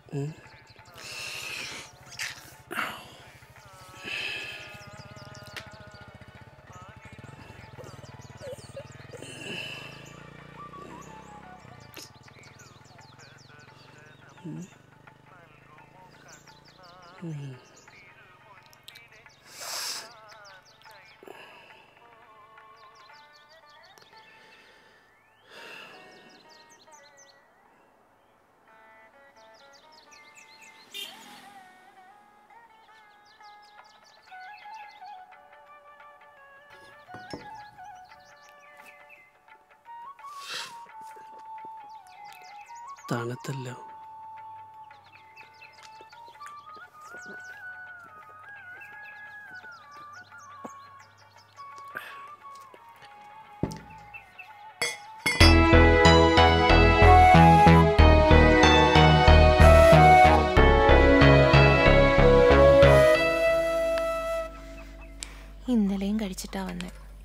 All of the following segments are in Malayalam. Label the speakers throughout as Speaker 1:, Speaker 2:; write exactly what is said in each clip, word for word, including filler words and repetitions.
Speaker 1: തണുത്തല്ലോ.
Speaker 2: ഇന്നലെയും കഴിച്ചിട്ടാ വന്നേ.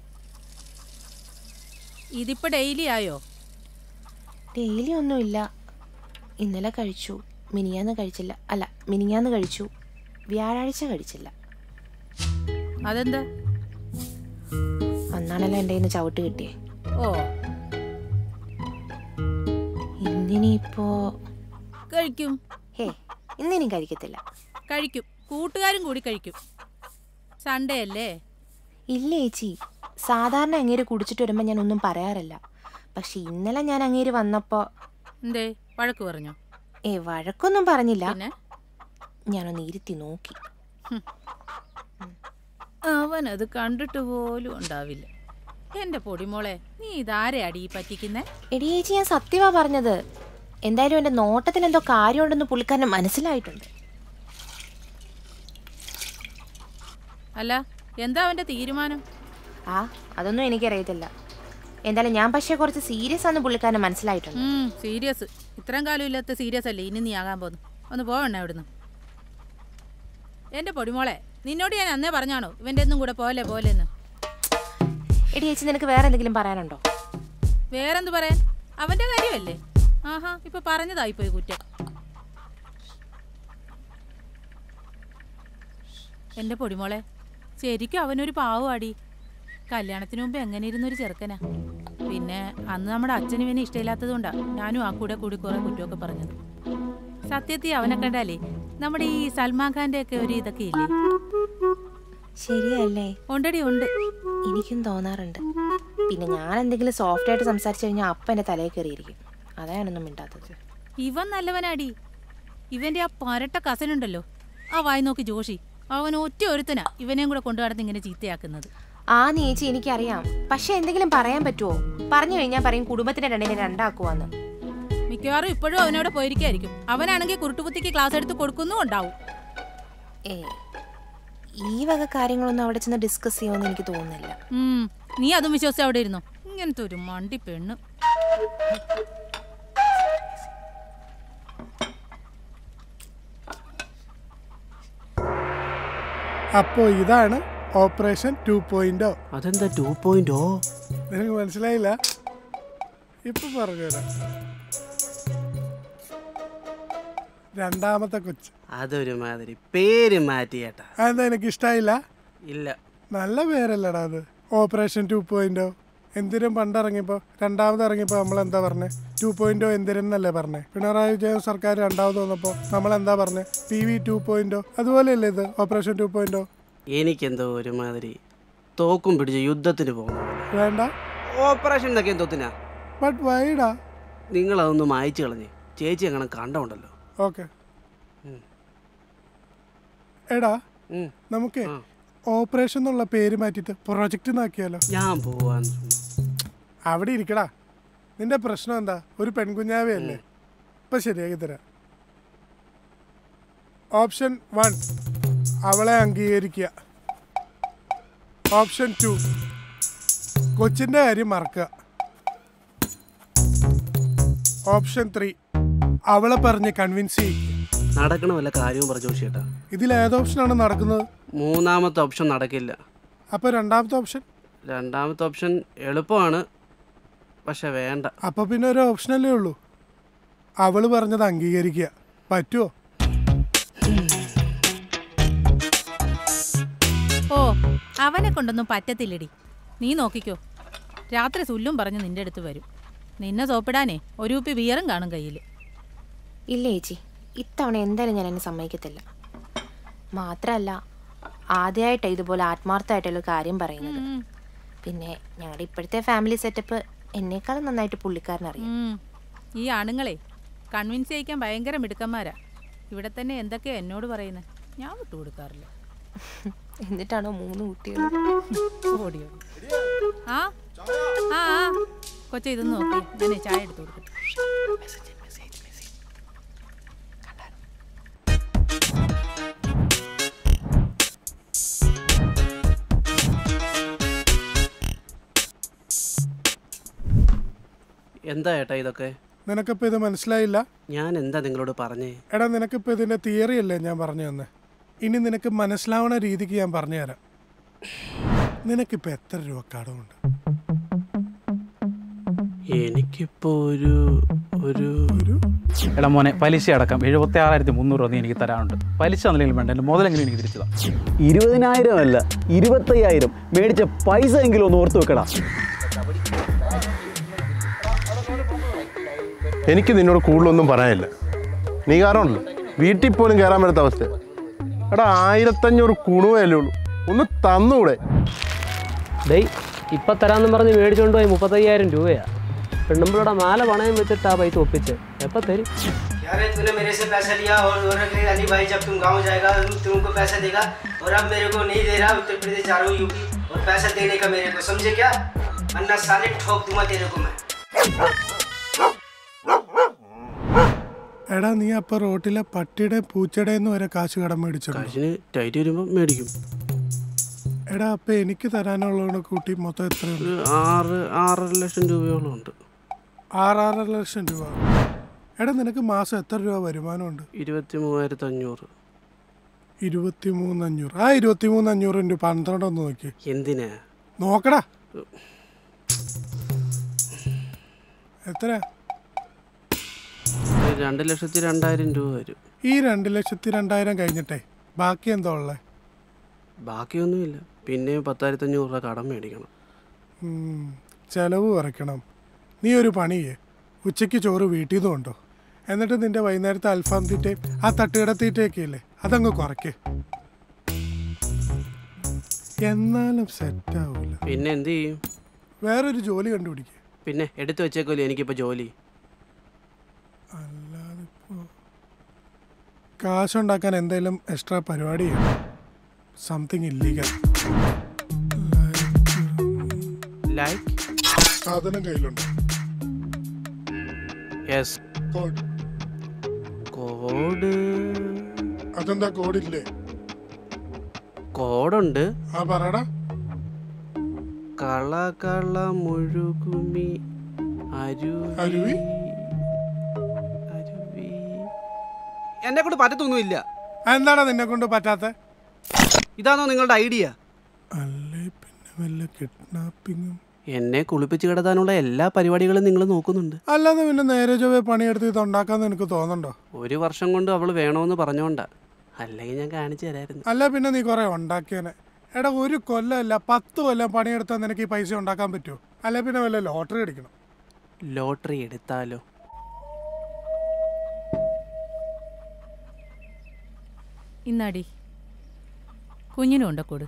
Speaker 3: ഇതിപ്പോ ഡെയിലി ആയോ?
Speaker 2: ഡെയിലി ഒന്നുമില്ല. ഇന്നലെ കഴിച്ചു, മിനിയാന്ന് കഴിച്ചില്ല. അല്ല, മിനിയാന്ന് കഴിച്ചു, വ്യാഴാഴ്ച കഴിച്ചില്ല.
Speaker 3: അതെന്താ?
Speaker 2: അന്നാണല്ലോ എൻ്റെ കയ്യിൽ നിന്ന് ചവിട്ട് കിട്ടിയേ.
Speaker 3: ഓ,
Speaker 2: ഇന്നിനിപ്പോ
Speaker 3: കഴിക്കും.
Speaker 2: ഹേ, ഇന്നിനും കഴിക്കത്തില്ല.
Speaker 3: കഴിക്കും, കൂട്ടുകാരും കൂടി കഴിക്കും. സൺഡേ അല്ലേ?
Speaker 2: ഇല്ല ചേച്ചി, സാധാരണ അങ്ങേര് കുടിച്ചിട്ട് വരുമ്പോൾ ഞാൻ ഒന്നും പറയാറില്ല. പക്ഷെ ഇന്നലെ ഞാൻ അങ്ങേര് വന്നപ്പോ
Speaker 3: എന്തേ വഴക്ക് പറഞ്ഞോ?
Speaker 2: ഏ വഴക്കൊന്നും പറഞ്ഞില്ല. ഞാനൊന്ന് ഇരുത്തി നോക്കി.
Speaker 3: അവനത് കണ്ടിട്ട് പോലും ഉണ്ടാവില്ല. എന്റെ പൊടിമോളെ, നീ ഇതാരെ അടി പറ്റിക്കുന്നേ?
Speaker 2: എടി ചേച്ചി, ഞാൻ സത്യമാ പറഞ്ഞത്. എന്തായാലും എന്റെ നോട്ടത്തിൽ എന്തോ കാര്യമുണ്ടെന്ന് പുള്ളിക്കാരന് മനസ്സിലായിട്ടുണ്ട്.
Speaker 3: അല്ല, എന്താ അവന്റെ തീരുമാനം?
Speaker 2: ആ അതൊന്നും എനിക്കറിയത്തില്ല. എന്തായാലും ഞാൻ പക്ഷേ കുറച്ച് സീരിയസ് ആണെന്ന് പുള്ളിക്കാരന് മനസ്സിലായിട്ടുണ്ട്.
Speaker 3: സീരിയസ്? ഇത്രയും കാലം ഇല്ലാത്ത സീരിയസ് അല്ലേ ഇനി നീ ആകാൻ പോന്നു. ഒന്ന് പോവണ്ണ ഇവിടുന്ന്. എന്റെ പൊടിമോളെ, നിന്നോട് ഞാൻ അന്നേ പറഞ്ഞാണോ ഇവന്റെ ഒന്നും കൂടെ പോലെ പോലെന്ന്?
Speaker 2: എടി ചേച്ചി, നിനക്ക് വേറെ എന്തെങ്കിലും പറയാനുണ്ടോ?
Speaker 3: വേറെന്ത് പറയാൻ? അവന്റെ കാര്യമല്ലേ. ആഹാ, ഇപ്പൊ പറഞ്ഞതായിപ്പോയി കുറ്റം. എന്റെ പൊടിമോളെ, ശരിക്കും അവനൊരു പാവമാടി. കല്യാണത്തിന് മുമ്പ് എങ്ങനെ ഇരുന്നൊരു ചെറുക്കനാ. പിന്നെ അന്ന് നമ്മുടെ അച്ഛനും ഇവനെ ഇഷ്ടമില്ലാത്തത് കൊണ്ടാ ഞാനും ആ കൂടെ കൂടി കുറെ കുറ്റമൊക്കെ പറഞ്ഞത്. സത്യത്തിൽ അവനെ കണ്ടാലേ നമ്മുടെ ഈ സൽമാൻ ഖാന്റെ ഒക്കെ ഒരു ഇതൊക്കെ ഇല്ലേ?
Speaker 2: ശരിയല്ലേ?
Speaker 3: ഉണ്ടടി, ഉണ്ട്.
Speaker 2: എനിക്കും തോന്നാറുണ്ട്. പിന്നെ ഞാൻ എന്തെങ്കിലും സോഫ്റ്റ് ആയിട്ട് സംസാരിച്ചു കഴിഞ്ഞാൽ അപ്പ എന്റെ തലയിൽ കയറിയിരിക്കും. അതാ ഞാനൊന്നും മിണ്ടാത്തത്.
Speaker 3: ഇവൻ നല്ലവനാടി. ഇവന്റെ ആ പരട്ട കസനുണ്ടല്ലോ, ആ വായി നോക്കി ജോഷി, അവൻ ഒറ്റ ഒരുത്തനാ ഇവനെയും കൂടെ കൊണ്ടു നടന്ന് ഇങ്ങനെ ചീത്തയാക്കുന്നത്.
Speaker 2: ആ ചേച്ചി, എനിക്കറിയാം. പക്ഷെ എന്തെങ്കിലും പറയാൻ പറ്റുമോ? പറഞ്ഞു കഴിഞ്ഞാൽ പറയും കുടുംബത്തിന്റെ രണ്ടിനെ രണ്ടാക്കുവാന്ന്.
Speaker 3: മിക്കവാറും ഇപ്പോഴും അവനവിടെ പോയിരിക്കായിരിക്കും. അവനാണെങ്കിൽ കുരുട്ടുകുത്തിക്ക് ക്ലാസ് എടുത്ത് കൊടുക്കുന്നു ഉണ്ടാവും.
Speaker 2: ഏ ഈ വക കാര്യങ്ങളൊന്നും അവിടെ ചെന്ന് ഡിസ്കസ് ചെയ്യുമെന്ന് എനിക്ക് തോന്നുന്നില്ല.
Speaker 3: നീ അതും വിശ്വസിച്ച് അവിടെ ഇരുന്നോ? ഇങ്ങനത്തെ ഒരു മണ്ടി പെണ്ണ്.
Speaker 4: അപ്പോ ഇതാണ് ഓപ്പറേഷൻ ടു പോയിന്റ്.
Speaker 1: അതെന്താ ടു പോയിന്റ്?
Speaker 4: നിനക്ക് മനസ്സിലായില്ല? ഇപ്പൊ പറഞ്ഞുതരാം. രണ്ടാമത്തെ കൊച്ച്.
Speaker 1: അതൊരു മാതിരി പേര് മാറ്റി ചേട്ടാ.
Speaker 4: അതെന്താ എനിക്ക് ഇഷ്ടായില്ല?
Speaker 1: ഇല്ല,
Speaker 4: നല്ല പേരല്ലടാ അത്. Operation two point. എന്തിനും പണ്ടിറങ്ങിയപ്പോ രണ്ടാമത് ഇറങ്ങിയപ്പോ നമ്മൾ എന്താ പറഞ്ഞേ? ടു പോയിന്റ് എന്തിരെന്നല്ലേ പറഞ്ഞേ? പിണറായി വിജയൻ സർക്കാർ രണ്ടാമത് വന്നപ്പോ നമ്മൾ എന്താ പറഞ്ഞേ? P V two point. അതുപോലെയല്ലേ ഇത് ഓപ്പറേഷൻ ടു പോയിന്റ്.
Speaker 1: എനിക്കെന്തോ ഒരുമാതിരി തോക്കും പിടിച്ച് യുദ്ധത്തിന് പോകുന്നു.
Speaker 4: വേണ്ട,
Speaker 1: ഓപ്പറേഷൻ എന്നൊക്കെ എന്തോത്തിനാ?
Speaker 4: ബട്ട് വൈഡാ.
Speaker 1: നിങ്ങൾ അതൊന്നും മായച്ചു കളഞ്ഞ് ചേച്ചി അങ്ങനെ കണ്ടോണ്ടല്ലോ.
Speaker 4: ഓക്കെ എടാ, നമുക്ക് ഓപ്പറേഷൻ എന്നുള്ള പേര് മാറ്റിട്ട് പ്രൊജക്റ്റ് നാക്കിയാലോ?
Speaker 1: ഞാൻ പോവാൻ.
Speaker 4: അവിടെ ഇരിക്കടാ. നിന്റെ പ്രശ്നം എന്താ? ഒരു പെൺകുഞ്ഞാവേ അല്ലേ? ഇപ്പൊ ശരിയാക്കി തരാം. ഓപ്ഷൻ വൺ, അവളെ അംഗീകരിക്കുക. ഓപ്ഷൻ ടു, കൊച്ചിന്റെ കാര്യം മറക്കുക. ഓപ്ഷൻ ത്രീ, അവളെ പറഞ്ഞ് കൺവിൻസ് ചെയ്യിക്കുക.
Speaker 1: നടക്കണ വല്ല കാര്യവും പറഞ്ഞു ചേട്ടാ.
Speaker 4: ഇതിൽ ഏത് ഓപ്ഷനാണ് നടക്കുന്നത്?
Speaker 1: മൂന്നാമത്തെ ഓപ്ഷൻ നടക്കില്ല.
Speaker 4: അപ്പൊ രണ്ടാമത്തെ ഓപ്ഷൻ?
Speaker 1: രണ്ടാമത്തെ ഓപ്ഷൻ എളുപ്പമാണ്, പക്ഷെ വേണ്ട.
Speaker 4: അപ്പൊ പിന്നെ ഒരു ഓപ്ഷനല്ലേ ഉള്ളൂ. അവള് പറഞ്ഞത് അംഗീകരിക്കുക. പറ്റുമോ?
Speaker 3: ഓ അവനെ കൊണ്ടൊന്നും പറ്റത്തില്ലടി. നീ നോക്കിക്കോ, രാത്രി സുല്ലും പറഞ്ഞ് നിന്റെ അടുത്ത് വരും. നിന്നെ സോപ്പിടാനേ ഒരു കുപ്പി ബിയറും കാണും കയ്യിൽ.
Speaker 2: ഇല്ല ചേച്ചി, ഇത്തവണ എന്തായാലും ഞാൻ എന്നെ സമ്മതിക്കത്തില്ല. മാത്രമല്ല, ആദ്യമായിട്ടാണ് ഇതുപോലെ ആത്മാർത്ഥമായിട്ടുള്ള കാര്യം പറയുന്നത്. പിന്നെ ഞങ്ങളുടെ ഇപ്പോഴത്തെ ഫാമിലി സെറ്റപ്പ് എന്നേക്കാളും നന്നായിട്ട് പുള്ളിക്കാരനറിയാം.
Speaker 3: ഈ ആണുങ്ങളെ കൺവിൻസ് ചെയ്യിക്കാൻ ഭയങ്കര മിടുക്കന്മാരാ. ഇവിടെ തന്നെ എന്തൊക്കെയാ എന്നോട് പറയുന്നത്, ഞാൻ വിട്ടുകൊടുക്കാറില്ല.
Speaker 2: എന്നിട്ടാണോ മൂന്ന് കുട്ടികൾ
Speaker 3: ഓടിയോ? ആ ആ കൊച്ച ഇതൊന്ന് നോക്കി, ഞാനേ ചായ എടുത്തു കൊടുക്കട്ടെ.
Speaker 1: എന്താ ഏട്ടാ ഇതൊക്കെ?
Speaker 4: നിനക്കിപ്പോൾ ഇത് മനസ്സിലായില്ല?
Speaker 1: ഞാൻ എന്താ നിങ്ങളോട് പറഞ്ഞേ?
Speaker 4: എടാ, നിനക്കിപ്പോൾ ഇതിൻ്റെ തിയറി അല്ലേ ഞാൻ പറഞ്ഞു തന്നെ. ഇനി നിനക്ക് മനസ്സിലാവുന്ന രീതിക്ക് ഞാൻ പറഞ്ഞു തരാം. നിനക്കിപ്പോൾ എത്ര രൂപ കടമുണ്ട്?
Speaker 1: എനിക്കിപ്പോ ഒരു ഒരു
Speaker 4: ഒരു
Speaker 5: എടാ മോനെ, പലിശ അടക്കം എഴുപത്തി ആറായിരത്തി മുന്നൂറ് രൂപ നീ എനിക്ക് തരാനുണ്ട്. പലിശ എന്തെങ്കിലും വേണ്ട, എൻ്റെ മുതലെങ്കിലും എനിക്ക് തിരിച്ചതാ.
Speaker 6: ഇരുപതിനായിരം അല്ല, ഇരുപത്തയ്യായിരം മേടിച്ച പൈസ എങ്കിലും ഒന്ന് ഓർത്ത് വെക്കടാ.
Speaker 7: എനിക്ക് നിന്നോട് കൂടുതലൊന്നും പറയാനില്ല. നീ കാരണമല്ലോ വീട്ടിൽ പോലും കയറാൻ പറ്റാത്ത അവസ്ഥ. എടാ, ആയിരത്തഞ്ഞൂറ് കുണുവല്ലേ ഉള്ളൂ, ഒന്ന് തന്നൂടെ?
Speaker 8: ഡേയ്, ഇപ്പം തരാമെന്ന് പറഞ്ഞ് മേടിച്ചോണ്ട് പോയി മുപ്പത്തയ്യായിരം രൂപയാ. പെണ്ണുമ്പോഴൂടെ മാല പണയം വെച്ചിട്ട് ആ പൈസ ഒപ്പിച്ച് എപ്പോൾ തരും?
Speaker 9: यार तूने मेरे से पैसा लिया और अली भाई जब तुम गाँव जाएगा तुमको पैसा देगा और अब मेरे को नहीं दे रहा, उत्तर प्रदेश जा रहा हूँ यूपी और पैसा देने का मेरे को, समझे क्या? अन्ना साले ठोक दूंगा तेरे को मैं.
Speaker 4: എടാ, നീ അപ്പോൾ റോട്ടിലെ പട്ടിയുടെ പൂച്ചയുടെന്ന് വരെ കാശ് കടം മേടിച്ചു.
Speaker 1: കാശിന് ടൈറ്റ് വരുമ്പോൾ മേടിക്കും.
Speaker 4: എടാ, അപ്പം എനിക്ക് തരാനുള്ളതാണ് കൂട്ടി മൊത്തം എത്രയുണ്ട്?
Speaker 1: ഒരു ആറ് ആറര ലക്ഷം രൂപയോളം ഉണ്ട്.
Speaker 4: ആറാറര ലക്ഷം രൂപ. എടാ, നിനക്ക് മാസം എത്ര രൂപ വരുമാനമുണ്ട്?
Speaker 1: ഇരുപത്തി മൂവായിരത്തി അഞ്ഞൂറ്.
Speaker 4: ഇരുപത്തി മൂന്ന് അഞ്ഞൂറ്. ആ ഇരുപത്തി മൂന്ന് അഞ്ഞൂറ് ഇൻറ്റു പന്ത്രണ്ട് ഒന്ന് നോക്കി.
Speaker 1: എന്തിനാ
Speaker 4: നോക്കടാ, എത്ര?
Speaker 1: രണ്ട് ലക്ഷത്തി രണ്ടായിരം രൂപ വരും.
Speaker 4: ഈ രണ്ട് ലക്ഷത്തി രണ്ടായിരം കഴിഞ്ഞിട്ടേ ബാക്കി എന്താ ഉള്ളത്?
Speaker 1: ബാക്കിയൊന്നുമില്ല. പിന്നെ പത്തായിരത്തി അഞ്ഞൂറ് രൂപ കടം മേടിക്കണം.
Speaker 4: ചിലവ് കുറയ്ക്കണം. നീ ഒരു പണിയേ, ഉച്ചയ്ക്ക് ചോറ് വീട്ടിൽ നിന്നും ഉണ്ടോ, എന്നിട്ട് നിന്റെ വൈകുന്നേരത്തെ അൽഫാം തീറ്റയും ആ തട്ടുകട തീറ്റയൊക്കെ ഇല്ലേ, അതങ്ങ് കുറയ്ക്ക്. എന്നാലും സെറ്റാവൂല.
Speaker 1: പിന്നെ എന്ത് ചെയ്യും?
Speaker 4: വേറൊരു ജോലി കണ്ടുപിടിക്കുക.
Speaker 1: പിന്നെ എടുത്തു വെച്ചേക്കോല്ലേ എനിക്കിപ്പോൾ ജോലി.
Speaker 4: അല്ലാതിപ്പോൾ കാശുണ്ടാക്കാൻ എന്തെങ്കിലും എക്സ്ട്രാ പരിപാടി ചെയ്യണം. Something illegal.
Speaker 1: ലൈക്ക്
Speaker 4: സാധനം കയ്യിലുണ്ട്.
Speaker 1: യെസ്.
Speaker 4: കോഡ്.
Speaker 1: കോഡ്?
Speaker 4: അതെന്താ കോഡില്ലേ?
Speaker 1: കോഡുണ്ട്.
Speaker 4: ആ പറയടാ.
Speaker 1: കള കള മുഴുകുമി അരുവി
Speaker 4: അരുവി
Speaker 1: അരുവി. എന്നെ കൊണ്ട് പറ്റത്തൊന്നുമില്ല.
Speaker 4: എന്താടാ നിന്നെ കൊണ്ട് പറ്റാത്ത?
Speaker 1: ഇതാണോ നിങ്ങളുടെ ഐഡിയ?
Speaker 4: അല്ലേ പിന്നെ വല്ല കിഡ്നാപ്പിങ്ങും.
Speaker 1: എന്നെ കുളിപ്പിച്ച് കിടത്താനുള്ള എല്ലാ പരിപാടികളും നിങ്ങൾ നോക്കുന്നുണ്ട്.
Speaker 4: അല്ലാതെ പിന്നെ നേരെ ചൊവ്വേ പണിയെടുത്ത് ഇത് ഉണ്ടാക്കാന്ന് എനിക്ക് തോന്നണ്ടോ?
Speaker 1: ഒരു വർഷം കൊണ്ട് അവൾ വേണമെന്ന് പറഞ്ഞോണ്ടാ, അല്ലെങ്കിൽ ഞാൻ കാണിച്ചു തരായിരുന്നു.
Speaker 4: അല്ല പിന്നെ നീ കുറെ ഉണ്ടാക്കിയനെ. എടാ, ഒരു കൊല്ലമല്ല പത്ത് കൊല്ലം പണിയെടുത്താൽ നിനക്ക് ഈ പൈസ ഉണ്ടാക്കാൻ പറ്റുമോ? അല്ലെ പിന്നെ വല്ല ലോട്ടറി അടിക്കണം.
Speaker 1: ലോട്ടറി എടുത്താലോ?
Speaker 3: ഇന്നാടി കുഞ്ഞിനും ഉണ്ട കൊടു.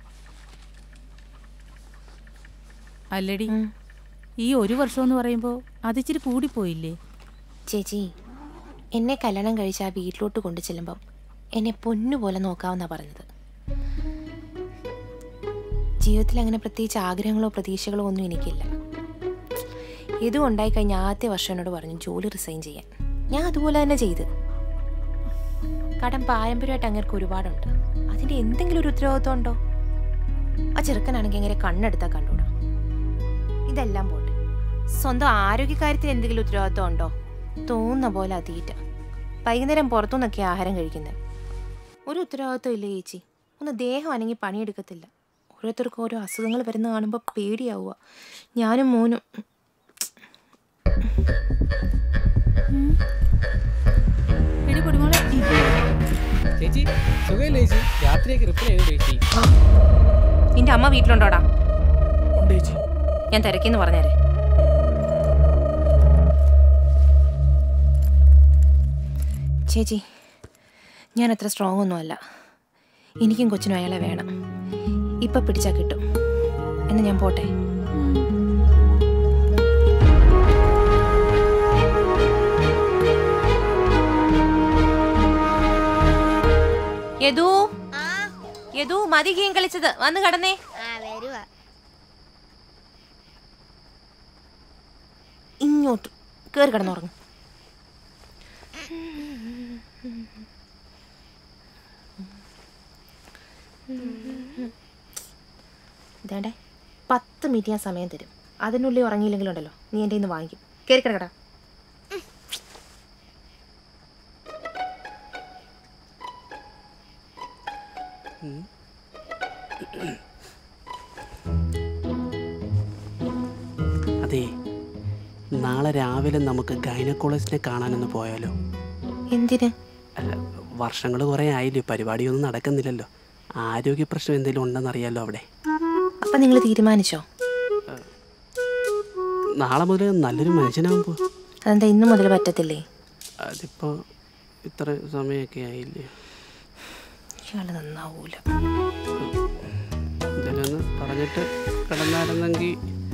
Speaker 3: അല്ലടി, ഈ ഒരു വർഷം എന്ന് പറയുമ്പോൾ അതിച്ചിരി കൂടിപ്പോയില്ലേ?
Speaker 2: ചേച്ചി, എന്നെ കല്യാണം കഴിച്ച് ആ വീട്ടിലോട്ട് കൊണ്ടു ചെല്ലുമ്പം എന്നെ പൊന്നുപോലെ നോക്കാമെന്നാണ് പറഞ്ഞത്. ജീവിതത്തിൽ അങ്ങനെ പ്രത്യേകിച്ച് ആഗ്രഹങ്ങളോ പ്രതീക്ഷകളോ ഒന്നും എനിക്കില്ല. ഇതും ഉണ്ടായി കഴിഞ്ഞ ആദ്യത്തെ വർഷം എന്നോട് പറഞ്ഞു ജോലി റിസൈൻ ചെയ്യാൻ. ഞാൻ അതുപോലെ തന്നെ ചെയ്ത്. കടം പാരമ്പര്യമായിട്ട് അങ്ങേർക്ക് ഒരുപാടുണ്ട്. അതിൻ്റെ എന്തെങ്കിലും ഒരു ഉത്തരവാദിത്വം ഉണ്ടോ? ആ ചെറുക്കനാണെങ്കിൽ എങ്ങനെ കണ്ണെടുത്താൽ കണ്ടുകൂടാ. ഇതെല്ലാം പോട്ടെ, സ്വന്തം ആരോഗ്യകാര്യത്തിൽ എന്തെങ്കിലും ഉത്തരവാദിത്വം ഉണ്ടോ? തോന്നുന്ന പോലെ അതീറ്റ വൈകുന്നേരം പുറത്തുനിന്നൊക്കെ ആഹാരം കഴിക്കുന്നത്. ഒരു ഉത്തരവാദിത്വം ഇല്ല ചേച്ചി. ഒന്ന് ദേഹം അനങ്ങി പണിയെടുക്കത്തില്ല. ഓരോരുത്തർക്കും ഓരോ അസുഖങ്ങൾ വരുന്ന കാണുമ്പോൾ പേടിയാവുക. ഞാനും മോനും
Speaker 3: എടി
Speaker 10: ചേച്ചി സുഖമില്ലേ ചേച്ചി? രാത്രിയൊക്കെ റിപ്ലൈ ചെയ്തു ചേച്ചി.
Speaker 2: നിന്റെ അമ്മ വീട്ടിലുണ്ടോടാ?
Speaker 10: ഉണ്ട് ചേച്ചി.
Speaker 2: ഞാൻ തിരക്കിന്ന് പറഞ്ഞേരെ. ചേച്ചി, ഞാൻ അത്ര സ്ട്രോങ് ഒന്നും അല്ല. എനിക്കും കൊച്ചിനും അയാളെ വേണം. ഇപ്പം പിടിച്ചാൽ കിട്ടും. എന്ന് ഞാൻ പോട്ടെ. യദു, യദു, മതി ഗെയിം കളിച്ചത്. വന്ന് കടന്നേ. ഇങ്ങോട്ട് കേറി കിടന്നുറങ്ങും. ഇതേണ്ടേ പത്ത് മിനിറ്റ് ഞാൻ സമയം തരും. അതിനുള്ളിൽ ഉറങ്ങിയില്ലെങ്കിലുണ്ടല്ലോ നീ എൻ്റെ ഇന്ന് വാങ്ങിക്കും. കയറി കിടക്കടാ.
Speaker 1: അതെ, നാളെ രാവിലെ നമുക്ക് ഗൈനക്കോളജിസ്റ്റിനെ കാണാനൊന്ന് പോയാലോ?
Speaker 2: എന്തിന്?
Speaker 1: അല്ല, വർഷങ്ങൾ കുറേ ആയില്ലേ, പരിപാടിയൊന്നും നടക്കുന്നില്ലല്ലോ. ആരോഗ്യ പ്രശ്നം എന്തെങ്കിലും ഉണ്ടെന്നറിയാലോ അവിടെ.
Speaker 2: അപ്പം നിങ്ങൾ തീരുമാനിച്ചോ?
Speaker 1: നാളെ മുതൽ നല്ലൊരു മനുഷ്യനാകുമ്പോൾ.
Speaker 2: അതെന്താ ഇന്ന് മുതൽ പറ്റത്തില്ലേ?
Speaker 1: അതിപ്പോൾ ഇത്ര സമയമൊക്കെ ആയില്ലേ.
Speaker 2: ഇയാൾ നന്നാവൂല.
Speaker 1: ഇതിലൊന്ന് പറഞ്ഞിട്ട് കിടന്നായിരുന്നെങ്കിൽ.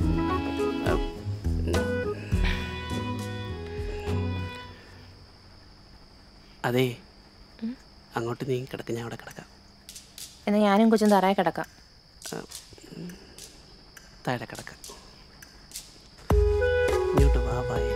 Speaker 1: അതെ, അങ്ങോട്ട് നീ കിടക്ക്, ഞാൻ അവിടെ കിടക്കാം.
Speaker 2: എന്നാൽ ഞാനും കൊച്ചും തറയെ കിടക്കാം.
Speaker 1: താഴെ കിടക്കാം. ഇങ്ങോട്ട് വാ വായേ.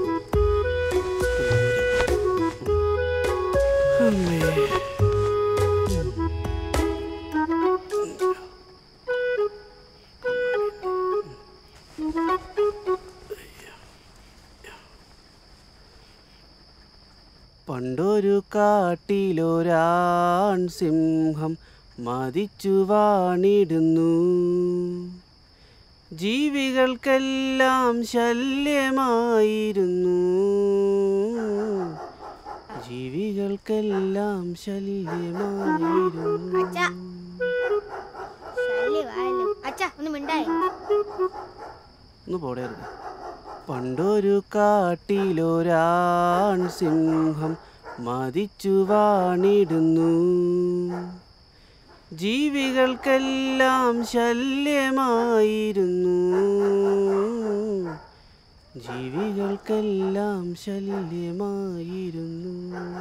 Speaker 1: പണ്ടൊരു കാട്ടിലൊരാൺ സിംഹം മതിച്ചു വാണിടുന്നു. ജീവികൾക്കെല്ലാം ശല്യമായിരുന്നു. ജീവികൾക്കെല്ലാം ശല്യമായിരുന്നു. ഒന്ന് പോടരുത്. പണ്ടൊരു കാട്ടിലൊരാൺ സിംഹം മതിച്ചു വാണിടുന്നു. ജീവികൾക്കെല്ലാം ശല്യമായിരുന്നു. ജീവികൾക്കെല്ലാം ശല്യമായിരുന്നു.